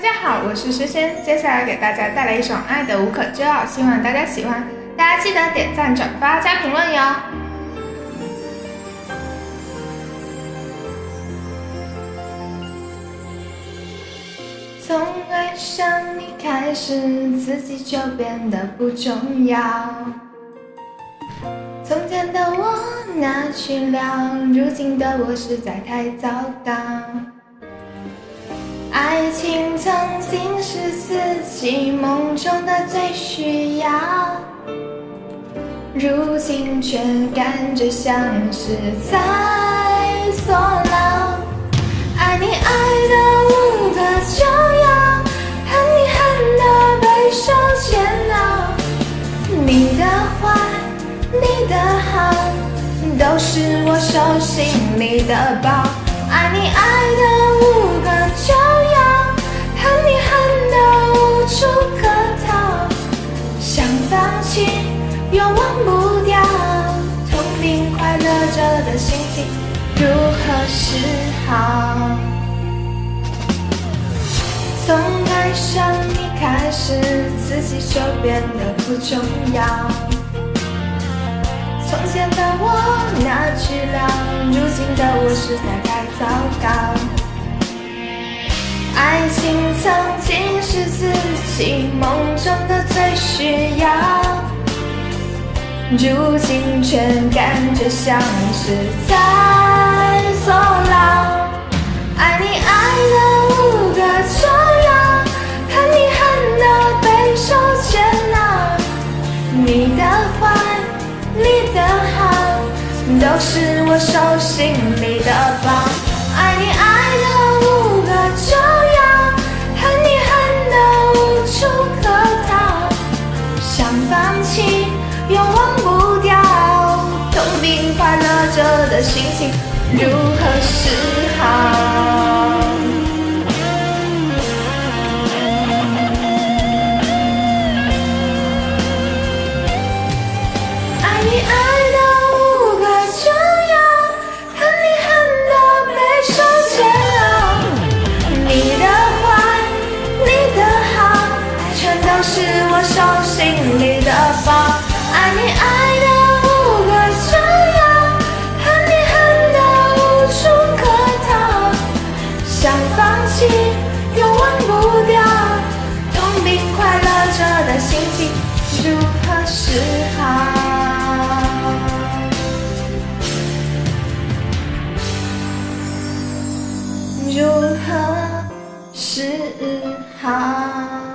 家好，我是诗仙，接下来给大家带来一首《爱的无可救药》，希望大家喜欢。大家记得点赞、转发、加评论哟。从爱上你开始，自己就变得不重要。从前的我哪去了？如今的我实在太糟糕。爱情曾经是自己梦中的最需要，如今却感觉像是在坐牢。爱你爱的无可救药，恨你恨得备受煎熬。你的坏，你的好，都是我手心里的宝。爱你爱的无可救药，恨你恨得无处可逃。想放弃又忘不掉，痛并快乐着的心情如何是好？从爱上你开始，自己就变得不重要。从前的我哪去了？如今的我实在太糟糕。爱情曾经是自己梦中的最需要，如今却感觉像是在坐牢。爱你爱的无可救药，恨你恨得备受煎熬。你的坏，你的好，都是我手心里的宝。爱你爱的无可救药，恨你恨得无处可逃。想放弃又忘不掉，痛并快乐着的心情如何是好？爱你爱的无可救药，恨你恨得备受煎熬。你的坏，你的好，全都是我手心里的宝。爱你爱的无可救药，恨你恨得无处可逃。想放弃又忘不掉，痛并快乐着的心情如何是好？如何是好？